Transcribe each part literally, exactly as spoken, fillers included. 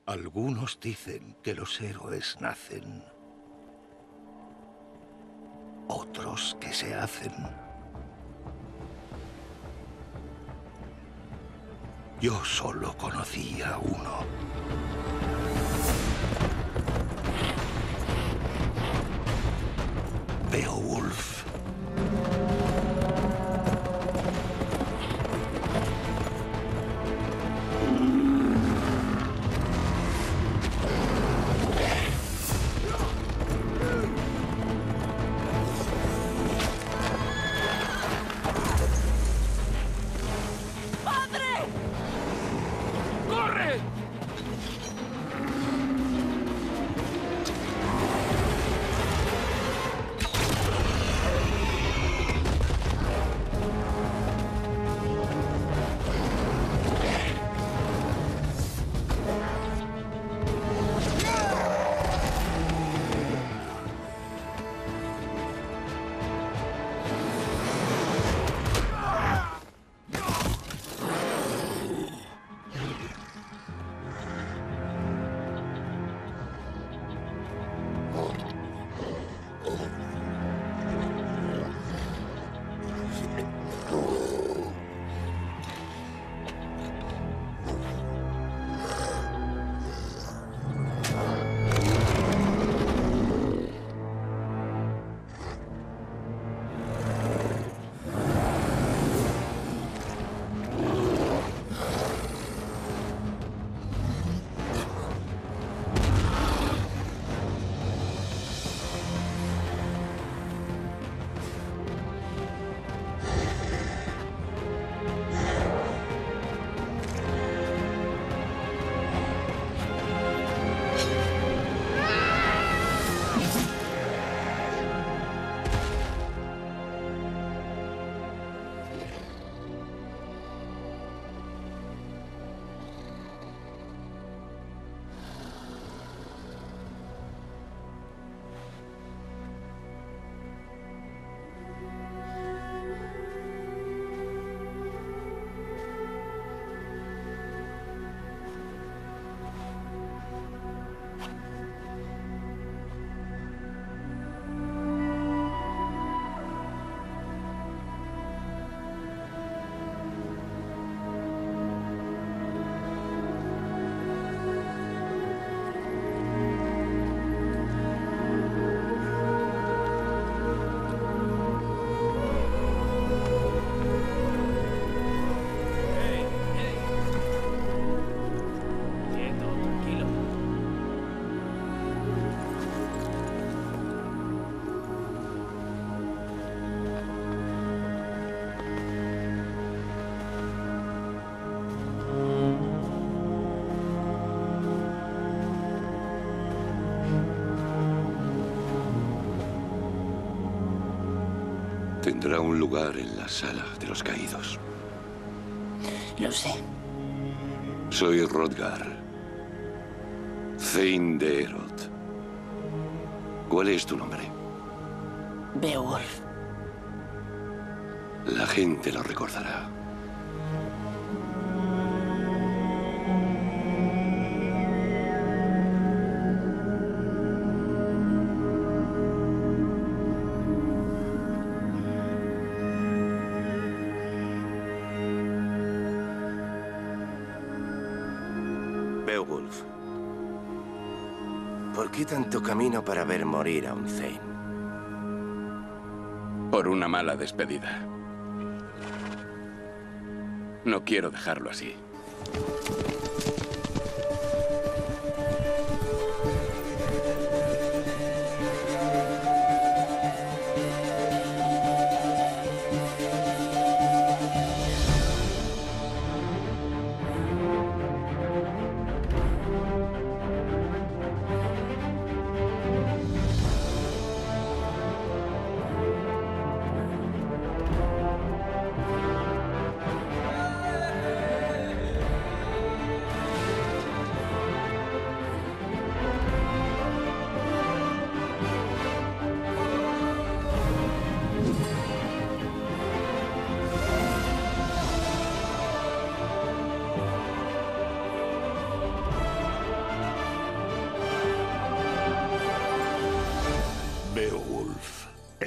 Algunos dicen que los héroes nacen. Otros que se hacen. Yo solo conocía uno. Beowulf. Tendrá un lugar en la sala de los caídos. Lo sé. Soy Hrothgar, Thane de Erod. ¿Cuál es tu nombre? Beowulf. La gente lo recordará. Beowulf, ¿por qué tanto camino para ver morir a un Thane? Por una mala despedida. No quiero dejarlo así.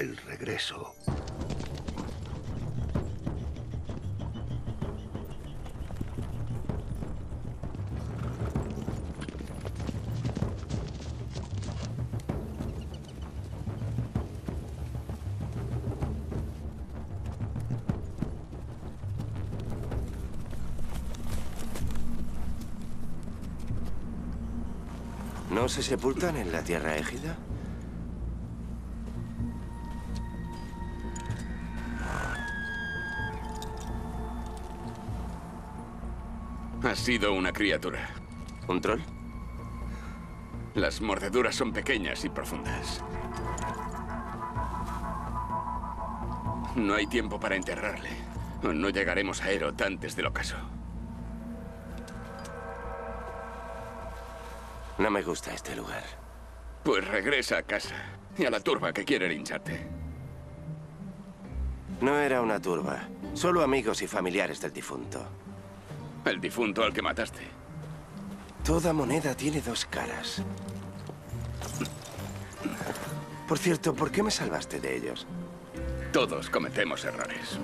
el regreso. ¿No se sepultan en la Tierra Égida? Ha sido una criatura. ¿Un troll? Las mordeduras son pequeñas y profundas. No hay tiempo para enterrarle. No llegaremos a Aerot antes del ocaso. No me gusta este lugar. Pues regresa a casa y a la turba que quiere lincharte. No era una turba. Solo amigos y familiares del difunto. El difunto al que mataste. Toda moneda tiene dos caras. Por cierto, ¿por qué me salvaste de ellos? Todos cometemos errores.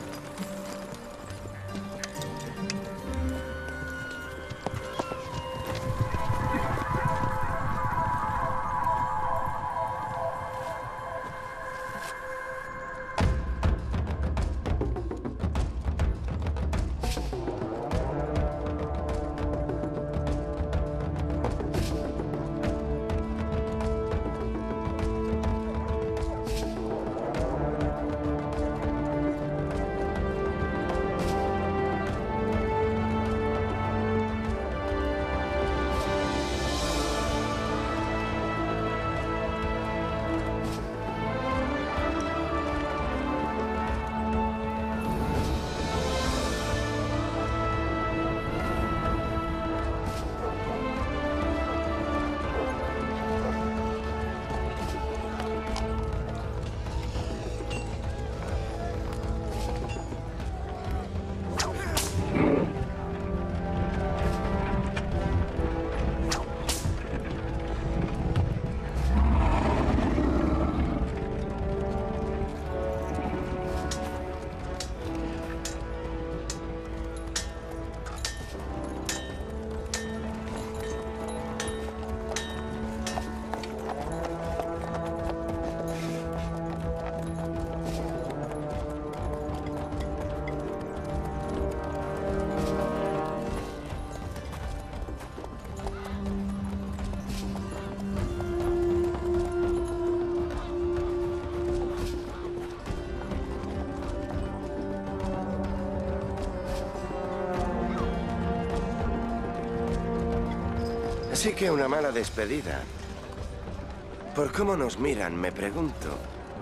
Así que una mala despedida. Por cómo nos miran, me pregunto.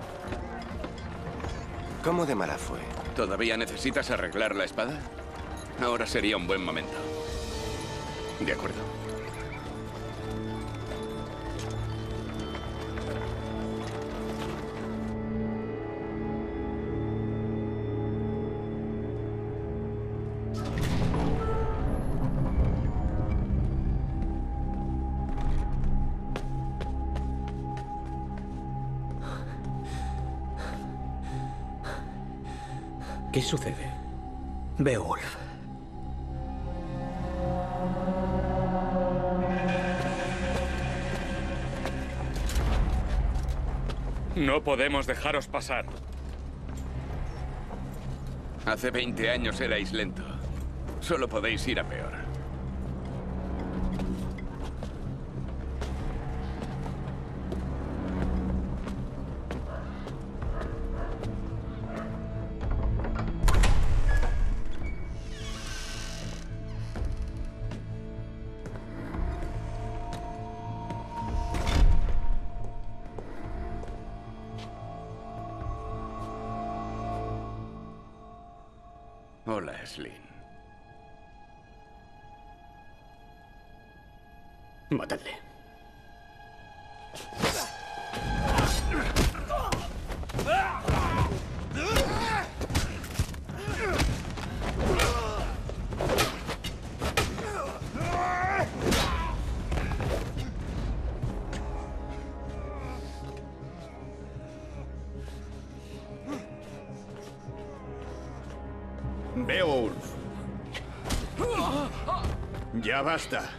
¿Cómo de mala fue? ¿Todavía necesitas arreglar la espada? Ahora sería un buen momento. De acuerdo. ¿Qué sucede? Beowulf. No podemos dejaros pasar. Hace veinte años erais lento. Solo podéis ir a peor. Hola, Slin. Matadle. Ya basta.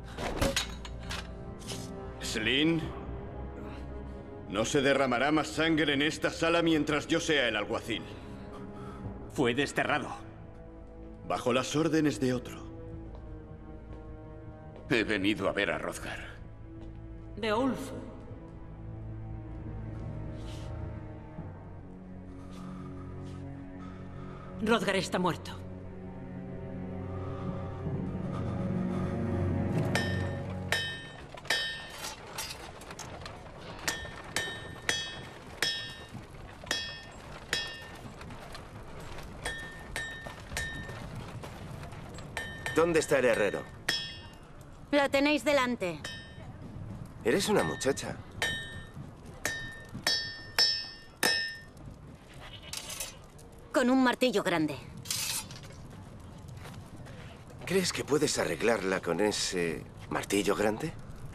Slin, no se derramará más sangre en esta sala mientras yo sea el alguacil. Fue desterrado. Bajo las órdenes de otro. He venido a ver a Hrothgar. Beowulf. Hrothgar está muerto. ¿Dónde está el herrero? Lo tenéis delante. Eres una muchacha. Con un martillo grande. ¿Crees que puedes arreglarla con ese martillo grande?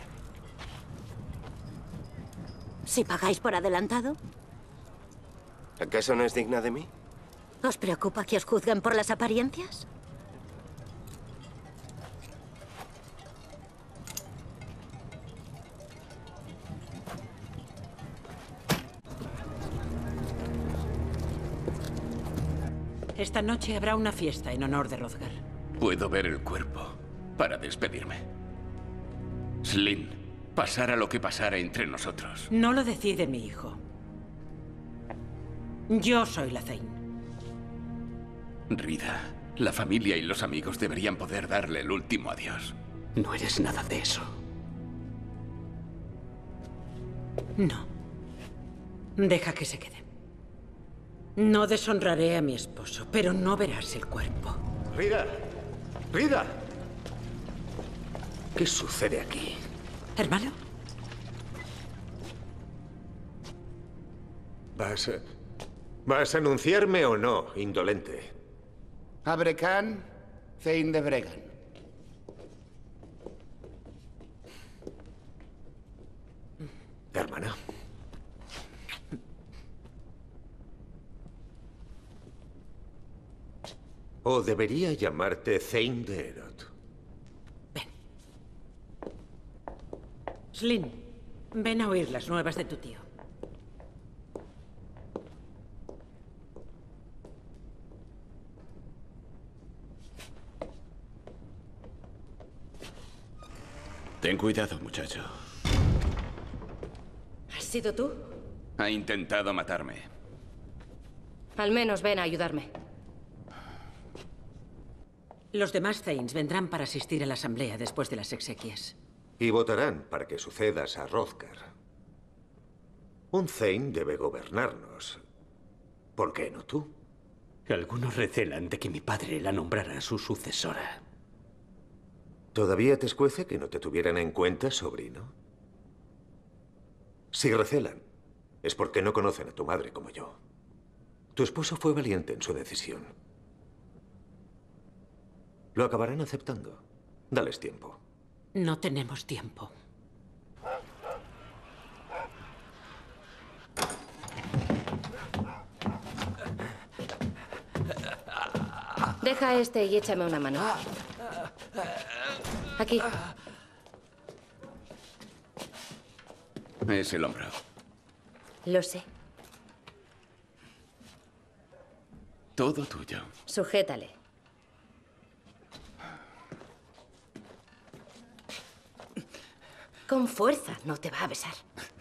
Si pagáis por adelantado. ¿Acaso no es digna de mí? ¿Os preocupa que os juzguen por las apariencias? Esta noche habrá una fiesta en honor de Hrothgar. Puedo ver el cuerpo para despedirme. Slin, pasara lo que pasara entre nosotros. No lo decide mi hijo. Yo soy la Thane. Rida, la familia y los amigos deberían poder darle el último adiós. No eres nada de eso. No. Deja que se quede. No deshonraré a mi esposo, pero no verás el cuerpo. ¡Rida! ¡Rida! ¿Qué sucede aquí? ¿Hermano? ¿Vas a... ¿Vas a anunciarme o no, indolente? Abrekan, Thane de Bregan. Hermana. ¿O debería llamarte Thane de Herod? Ven. Slin, ven a oír las nuevas de tu tío. Ten cuidado, muchacho. ¿Has sido tú? Ha intentado matarme. Al menos ven a ayudarme. Los demás Thanes vendrán para asistir a la asamblea después de las exequias. Y votarán para que sucedas a Hrothgar. Un Thane debe gobernarnos. ¿Por qué no tú? Algunos recelan de que mi padre la nombrara su sucesora. ¿Todavía te escuece que no te tuvieran en cuenta, sobrino? Si recelan, es porque no conocen a tu madre como yo. Tu esposo fue valiente en su decisión. Lo acabarán aceptando. Dales tiempo. No tenemos tiempo. Deja a este y échame una mano. Aquí. Es el hombro. Lo sé. Todo tuyo. Sujétale. Con fuerza, no te va a besar.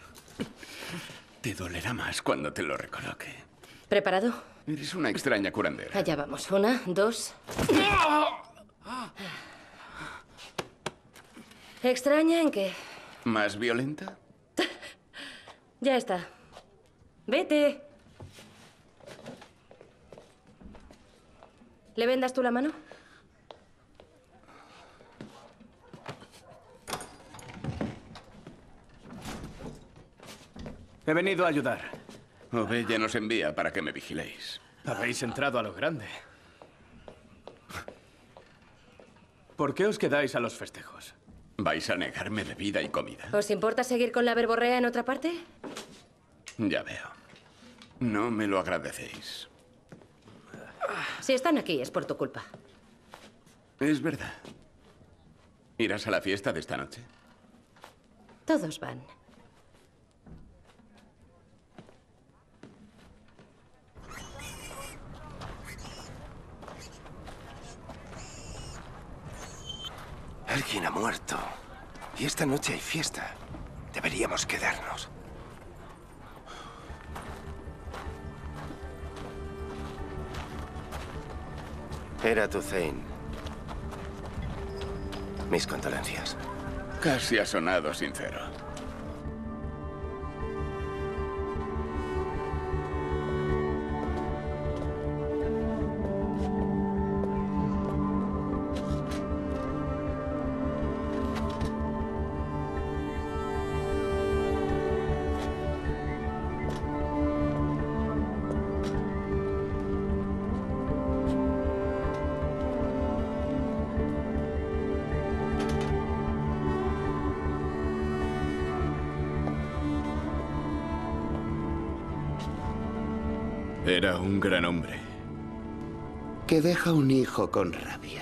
Te dolerá más cuando te lo recoloque. ¿Preparado? Eres una extraña curandera. Allá vamos. Una, dos. ¿Extraña en qué? ¿Más violenta? Ya está. Vete. ¿Le vendas tú la mano? He venido a ayudar. Ovella nos envía para que me vigiléis. Habéis entrado a lo grande. ¿Por qué os quedáis a los festejos? ¿Vais a negarme bebida y comida? ¿Os importa seguir con la verborrea en otra parte? Ya veo. No me lo agradecéis. Si están aquí es por tu culpa. Es verdad. ¿Irás a la fiesta de esta noche? Todos van. Alguien ha muerto. Y esta noche hay fiesta. Deberíamos quedarnos. Era tu Thane. Mis condolencias. Casi ha sonado sincero. Era un gran hombre. Que deja un hijo con rabia.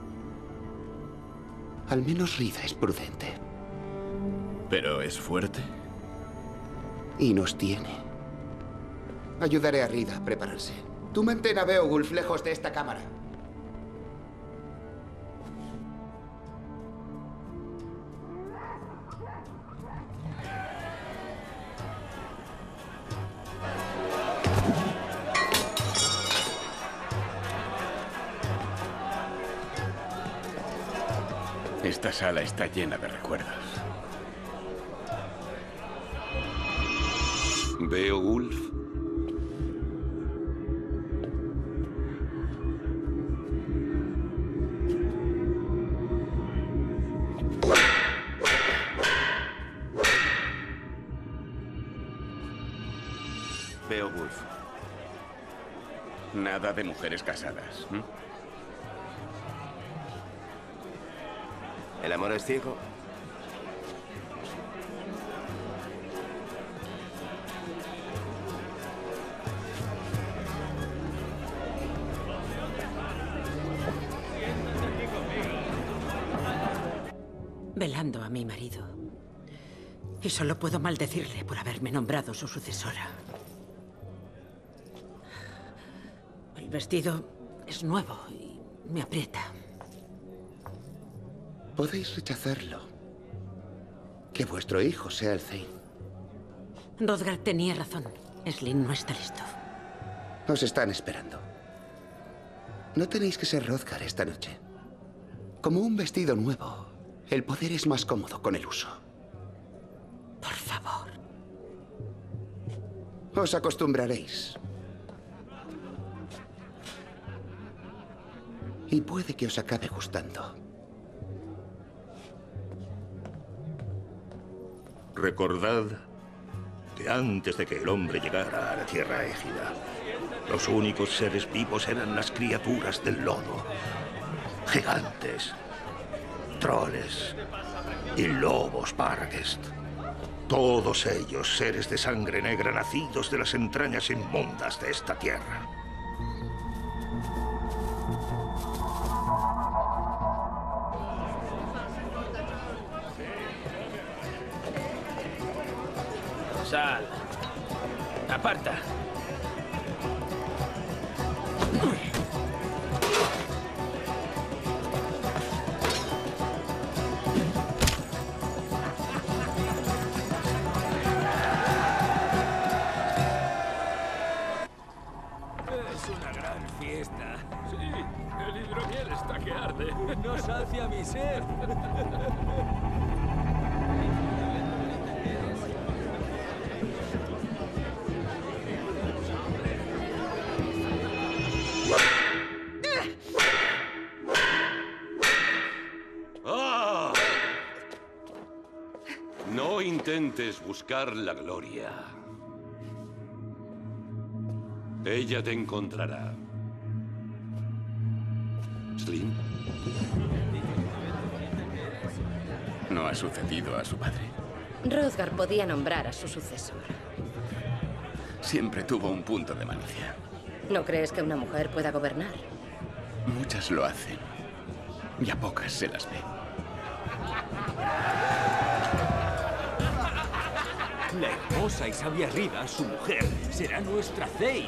Al menos Rida es prudente. ¿Pero es fuerte? Y nos tiene. Ayudaré a Rida a prepararse. Tú mantén a Beowulf lejos de esta cámara. Esta sala está llena de recuerdos. Beowulf. Beowulf. Nada de mujeres casadas. ¿Mm? ¿El amor es ciego? Velando a mi marido. Y solo puedo maldecirle por haberme nombrado su sucesora. El vestido es nuevo y me aprieta. Podéis rechazarlo. Que vuestro hijo sea el Thane. Hrothgar tenía razón. Slin no está listo. Os están esperando. No tenéis que ser Hrothgar esta noche. Como un vestido nuevo, el poder es más cómodo con el uso. Por favor. Os acostumbraréis. Y puede que os acabe gustando. Recordad que antes de que el hombre llegara a la Tierra Égida, los únicos seres vivos eran las criaturas del lodo. Gigantes, troles y lobos Barghest. Todos ellos seres de sangre negra nacidos de las entrañas inmundas de esta tierra. Sal. Aparta. Es una gran fiesta. Sí, el hidromiel está que arde. No sacia mi sed. ¡Ah! No intentes buscar la gloria. Ella te encontrará. Slin. ¿No ha sucedido a su padre? Hrothgar podía nombrar a su sucesor. Siempre tuvo un punto de malicia. ¿No crees que una mujer pueda gobernar? Muchas lo hacen. Y a pocas se las ve. La hermosa y sabia Rida, su mujer, será nuestra Thane.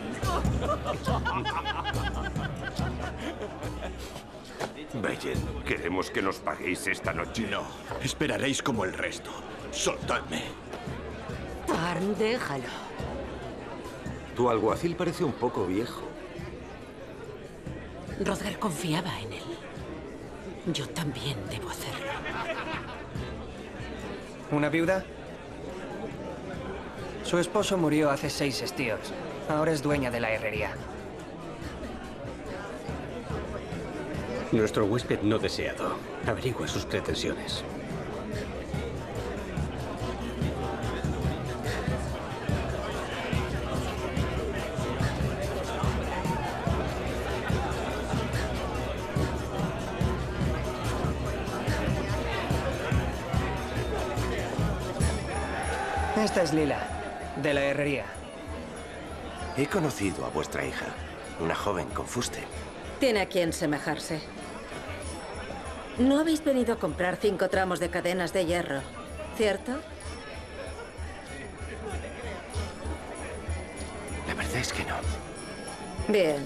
Bayen, queremos que nos paguéis esta noche. No, esperaréis como el resto. Soltadme. Tarn, déjalo. Tu alguacil parece un poco viejo. Hrothgar confiaba en él. Yo también debo hacerlo. ¿Una viuda? Su esposo murió hace seis estíos. Ahora es dueña de la herrería. Nuestro huésped no deseado. Averigua sus pretensiones. Esta es Lila, de la herrería. He conocido a vuestra hija, una joven con fuste. Tiene a quien semejarse. No habéis venido a comprar cinco tramos de cadenas de hierro, ¿cierto? La verdad es que no. Bien.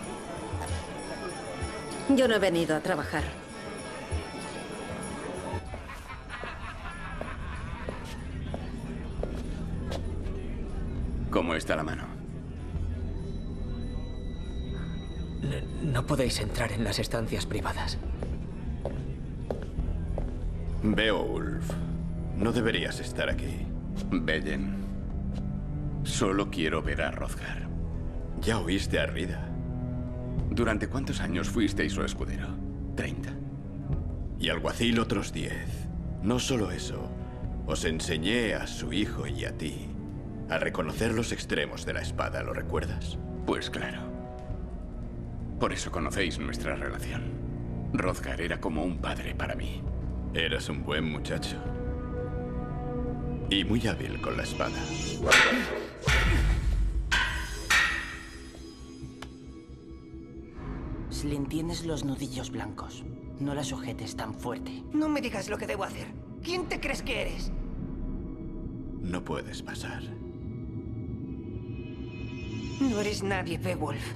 Yo no he venido a trabajar. ¿Cómo está la mano? No podéis entrar en las estancias privadas. Beowulf, no deberías estar aquí. Bayen, solo quiero ver a Hrothgar. Ya oíste a Rida. ¿Durante cuántos años fuisteis su escudero? ¿Treinta? Y alguacil otros diez. No solo eso, os enseñé a su hijo y a ti a reconocer los extremos de la espada, ¿lo recuerdas? Pues claro. Por eso conocéis nuestra relación. Hrothgar era como un padre para mí. Eras un buen muchacho. Y muy hábil con la espada. Slin, tienes los nudillos blancos. No la sujetes tan fuerte. No me digas lo que debo hacer. ¿Quién te crees que eres? No puedes pasar. No eres nadie, Beowulf.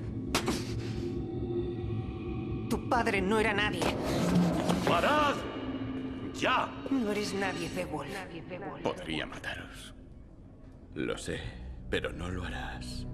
Tu padre no era nadie. ¡Parad! ¡Ya! No eres nadie, Beowulf. Podría mataros. Lo sé, pero no lo harás.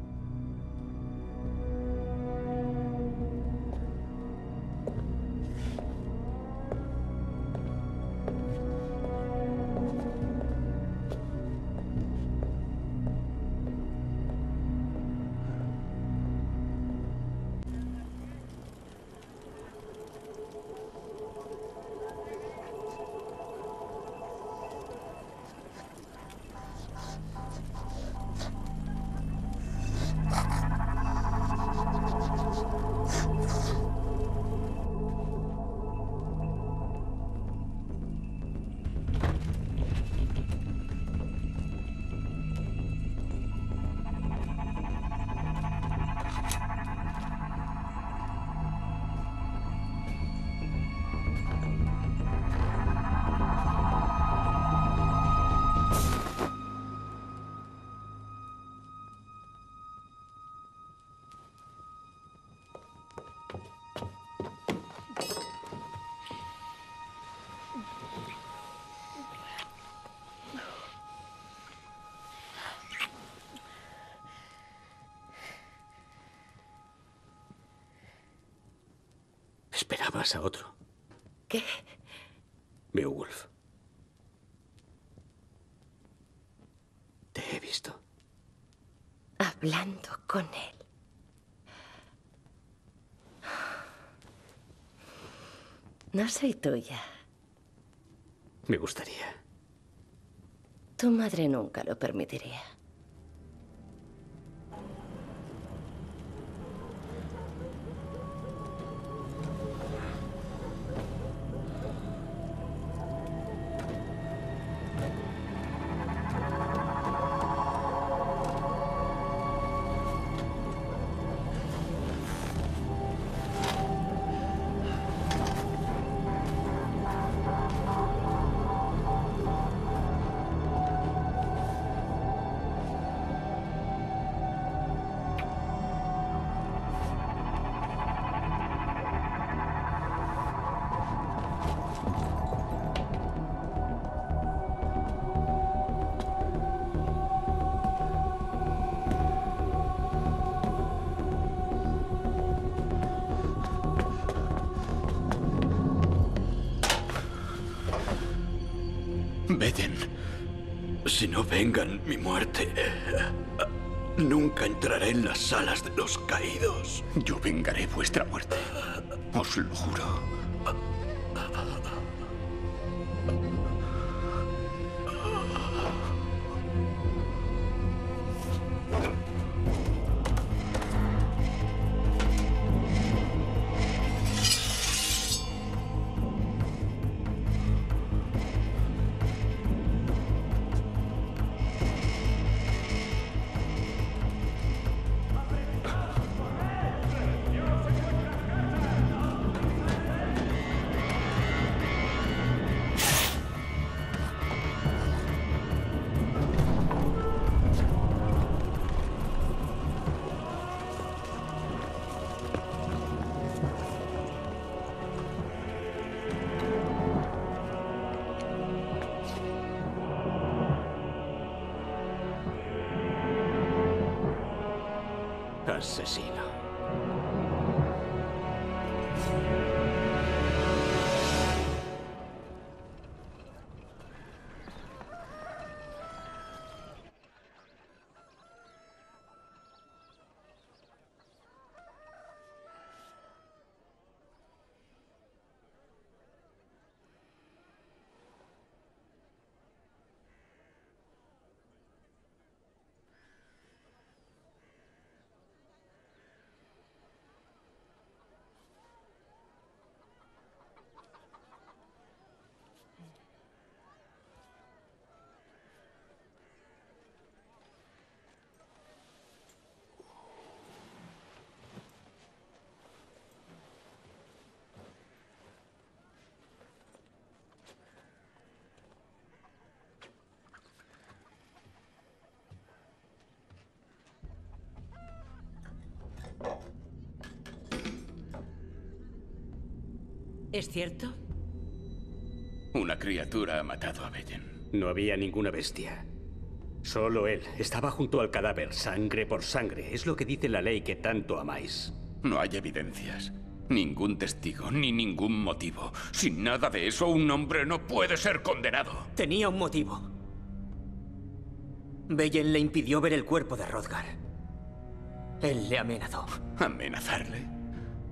Esperabas a otro. ¿Qué? Beowulf. Te he visto. Hablando con él. No soy tuya. Me gustaría. Tu madre nunca lo permitiría. Bellen, si no vengan mi muerte, nunca entraré en las salas de los caídos. Yo vengaré vuestra muerte. Os lo juro. Asesino. ¿Es cierto? Una criatura ha matado a Bellen. No había ninguna bestia. Solo él. Estaba junto al cadáver, sangre por sangre. Es lo que dice la ley que tanto amáis. No hay evidencias. Ningún testigo, ni ningún motivo. Sin nada de eso, un hombre no puede ser condenado. Tenía un motivo. Bellen le impidió ver el cuerpo de Hrothgar. Él le amenazó. ¿Amenazarle?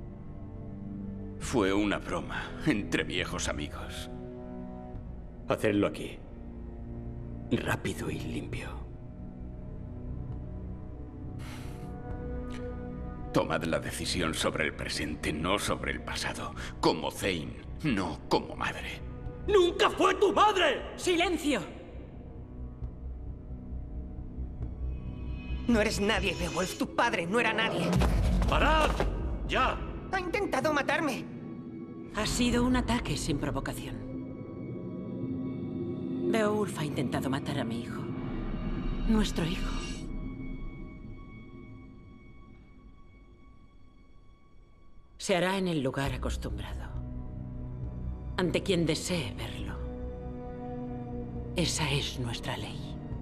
Fue una broma entre viejos amigos. Hacedlo aquí. Rápido y limpio. Tomad la decisión sobre el presente, no sobre el pasado. Como Thane, no como madre. ¡Nunca fue tu madre! ¡Silencio! No eres nadie, Beowulf. Tu padre no era nadie. ¡Parad! ¡Ya! Ha intentado matarme. Ha sido un ataque sin provocación. Beowulf ha intentado matar a mi hijo. Nuestro hijo. Se hará en el lugar acostumbrado. Ante quien desee verlo. Esa es nuestra ley.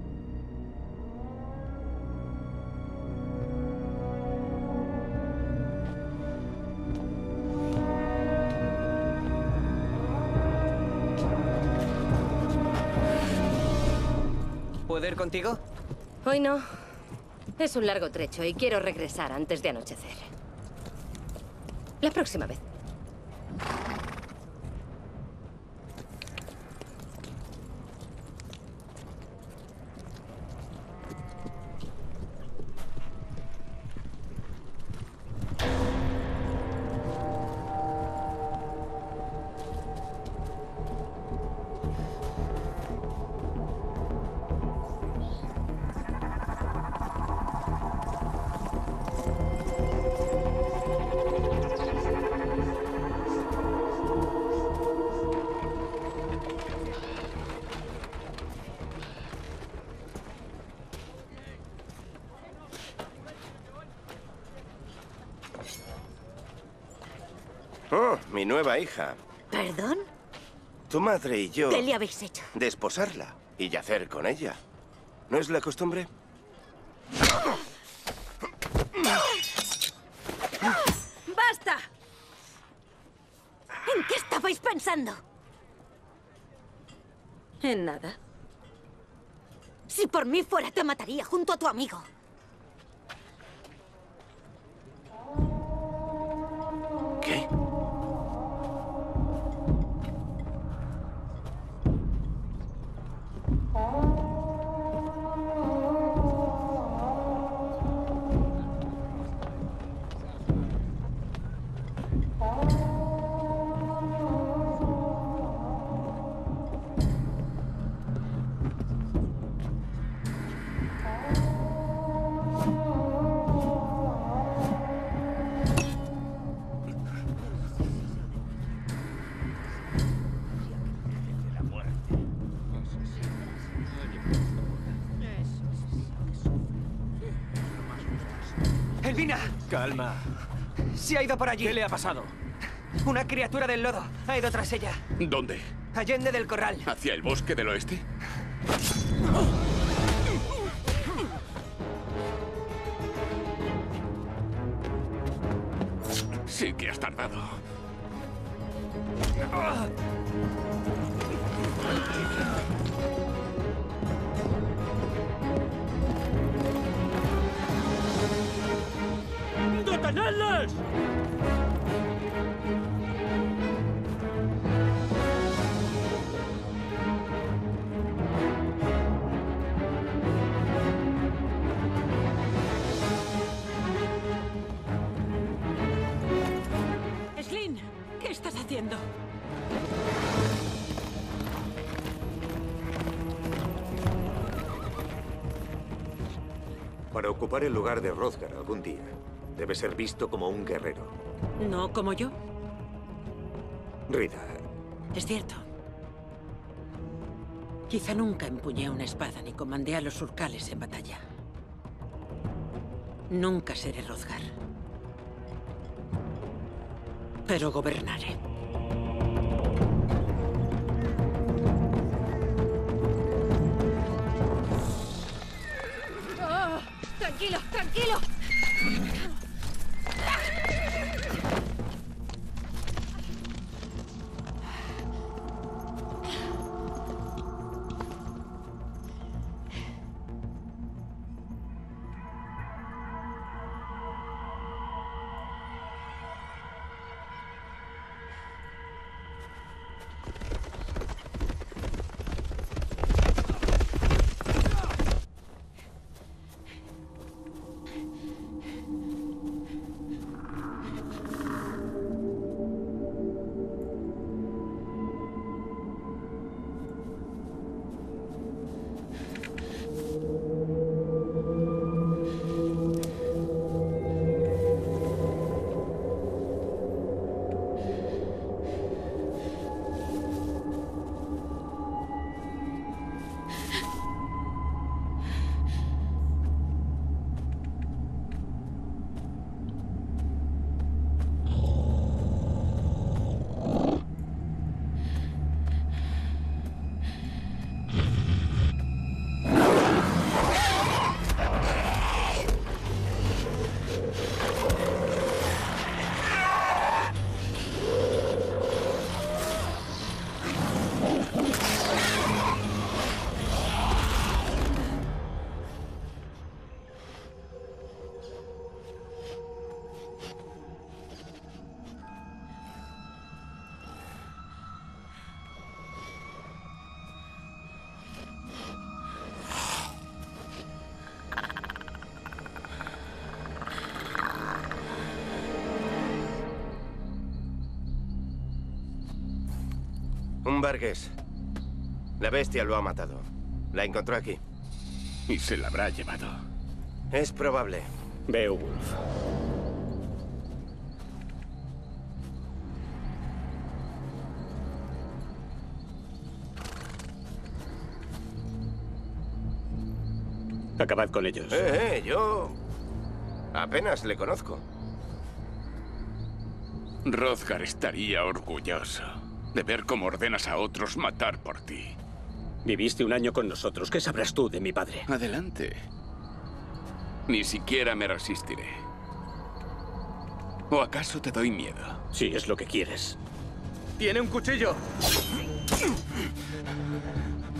¿Puedo ir contigo? Hoy no. Es un largo trecho y quiero regresar antes de anochecer. La próxima vez. Oh, mi nueva hija. ¿Perdón? Tu madre y yo... ¿Qué le habéis hecho? Desposarla y yacer con ella. ¿No es la costumbre? ¡Basta! ¿En qué estabais pensando? En nada. Si por mí fuera, te mataría junto a tu amigo. ¿Qué? ¡Elvina! Calma. Se ha ido por allí. ¿Qué le ha pasado? Una criatura del lodo. Ha ido tras ella. ¿Dónde? Allende del corral. ¿Hacia el bosque del oeste? Sí que has tardado. ¡Detenedles! Slin, ¿qué estás haciendo? Para ocupar el lugar de Hrothgar algún día, debe ser visto como un guerrero. ¿No como yo? Rida, Es cierto. Quizá nunca empuñé una espada ni comandé a los surcales en batalla. Nunca seré Hrothgar. Pero gobernaré. Oh, tranquilo, tranquilo. Un Vargués. La bestia lo ha matado. La encontró aquí. Y se la habrá llevado. Es probable. Beowulf. Acabad con ellos. Eh, eh, yo... apenas le conozco. Hrothgar estaría orgulloso de ver cómo ordenas a otros matar por ti. Viviste un año con nosotros. ¿Qué sabrás tú de mi padre? Adelante. Ni siquiera me resistiré. ¿O acaso te doy miedo? Si es lo que quieres. ¡Tiene un cuchillo!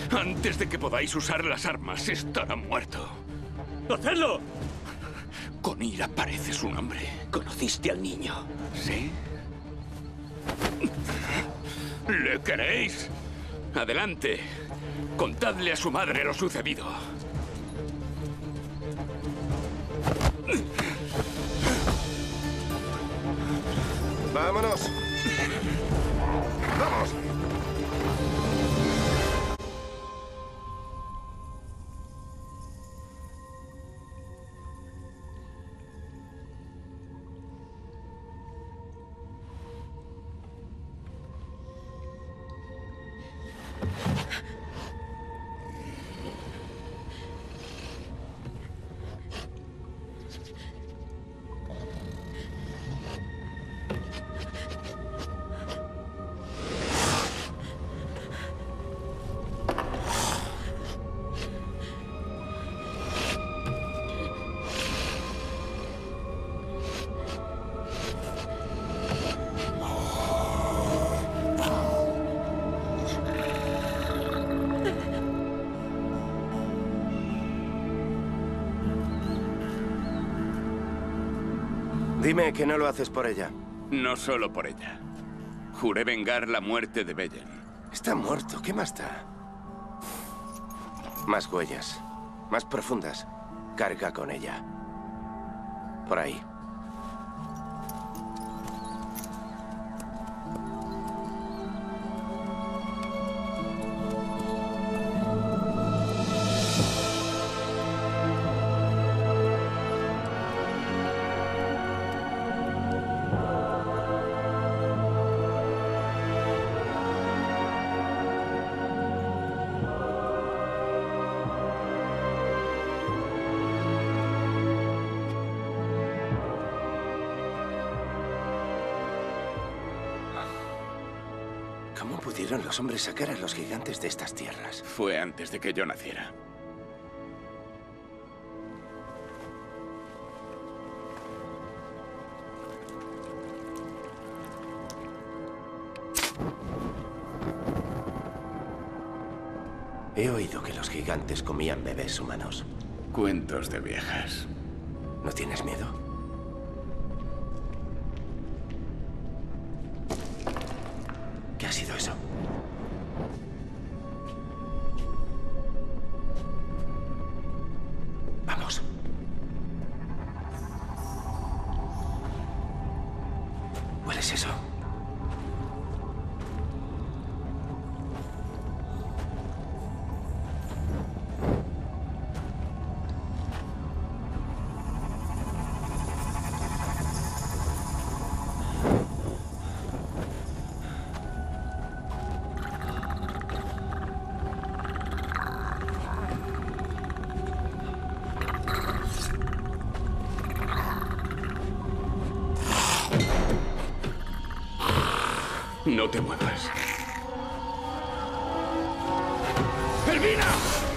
Antes de que podáis usar las armas, estará muerto. ¡Hacedlo! Con ira parece su nombre. Conociste al niño. ¿Sí? ¿Le queréis? Adelante. Contadle a su madre lo sucedido. ¡Vámonos! ¡Vamos! Dime que no lo haces por ella. No solo por ella. Juré vengar la muerte de Bellen. Está muerto. ¿Qué más da? Más huellas. Más profundas. Carga con ella. Por ahí. ¿Cómo pudieron los hombres sacar a los gigantes de estas tierras? Fue antes de que yo naciera. He oído que los gigantes comían bebés humanos. Cuentos de viejas. ¿No tienes miedo? ¿Qué ha sido eso? Vamos. ¿Hueles eso? No te muevas. ¡Elvina!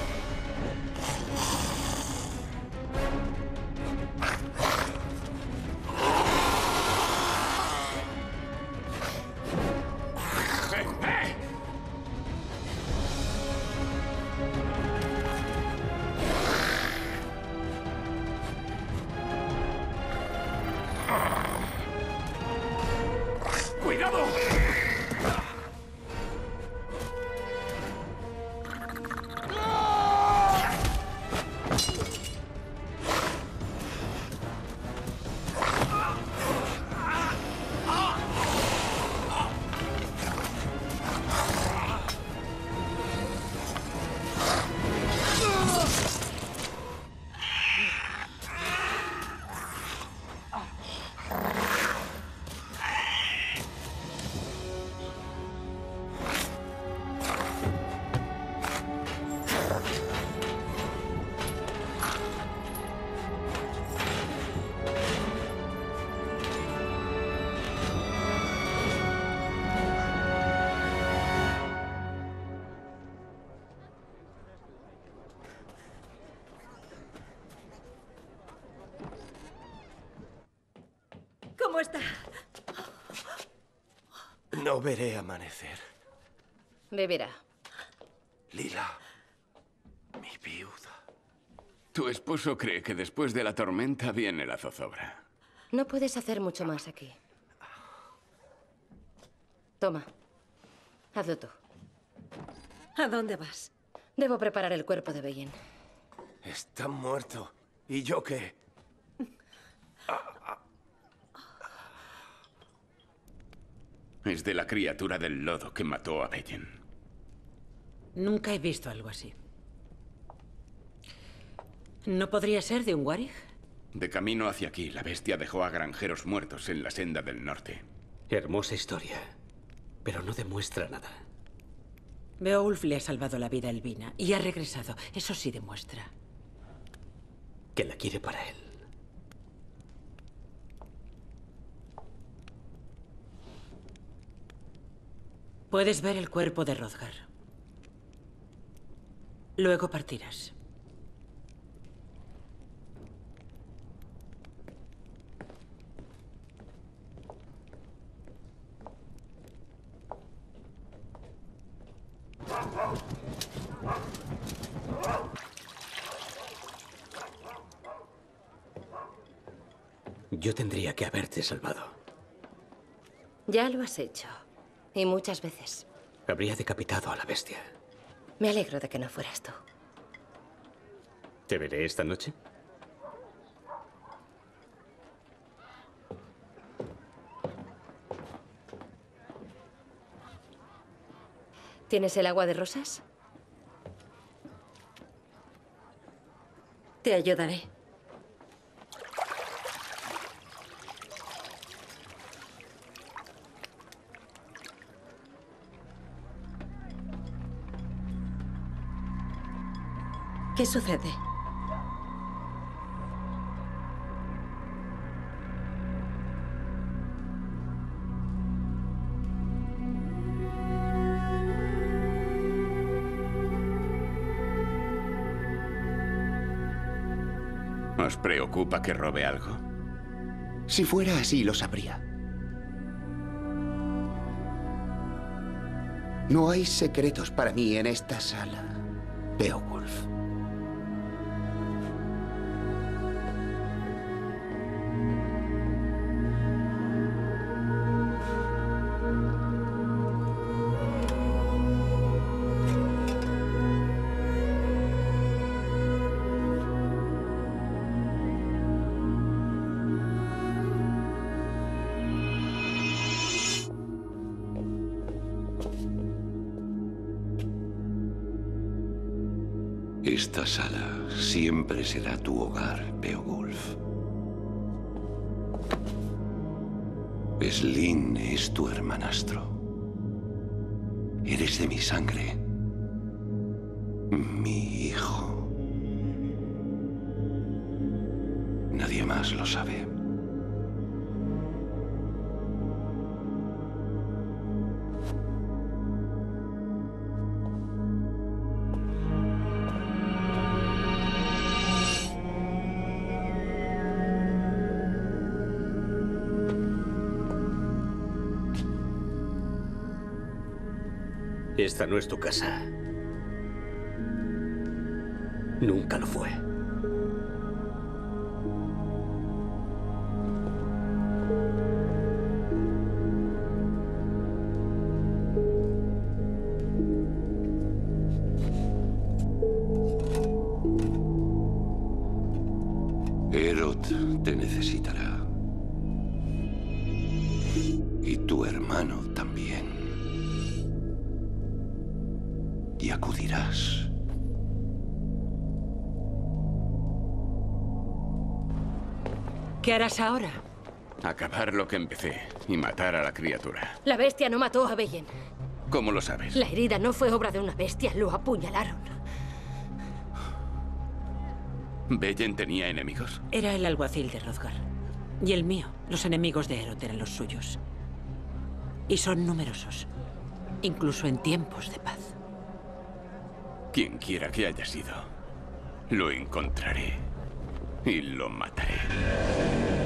¡Cuidado! ¿Cómo está? No veré amanecer. Vivirá. Lila, mi viuda. Tu esposo cree que después de la tormenta viene la zozobra. No puedes hacer mucho más aquí. Toma. Hazlo tú. ¿A dónde vas? Debo preparar el cuerpo de Beyen. Está muerto. ¿Y yo qué? Es de la criatura del lodo que mató a Beyen. Nunca he visto algo así. ¿No podría ser de un Warrig? De camino hacia aquí, la bestia dejó a granjeros muertos en la senda del norte. Hermosa historia, pero no demuestra nada. Beowulf le ha salvado la vida a Elvina y ha regresado. Eso sí demuestra. Que la quiere para él. Puedes ver el cuerpo de Hrothgar. Luego partirás. Yo tendría que haberte salvado. Ya lo has hecho. Y muchas veces. Habría decapitado a la bestia. Me alegro de que no fueras tú. ¿Te veré esta noche? ¿Tienes el agua de rosas? Te ayudaré. ¿Qué sucede? ¿Os preocupa que robe algo? Si fuera así, lo sabría. No hay secretos para mí en esta sala, Beowulf. Esta sala siempre será tu hogar, Beowulf. Slin es tu hermanastro. Eres de mi sangre. Mi hijo. Nadie más lo sabe. Esta no es tu casa. Nunca lo fue. Herod te necesitará. Y tu hermano también. Y acudirás. ¿Qué harás ahora? Acabar lo que empecé y matar a la criatura. La bestia no mató a Beyen. ¿Cómo lo sabes? La herida no fue obra de una bestia, lo apuñalaron. ¿Beyen tenía enemigos? Era el alguacil de Hrothgar. Y el mío. Los enemigos de Herod eran los suyos. Y son numerosos. Incluso en tiempos de paz. Quien quiera que haya sido, lo encontraré y lo mataré.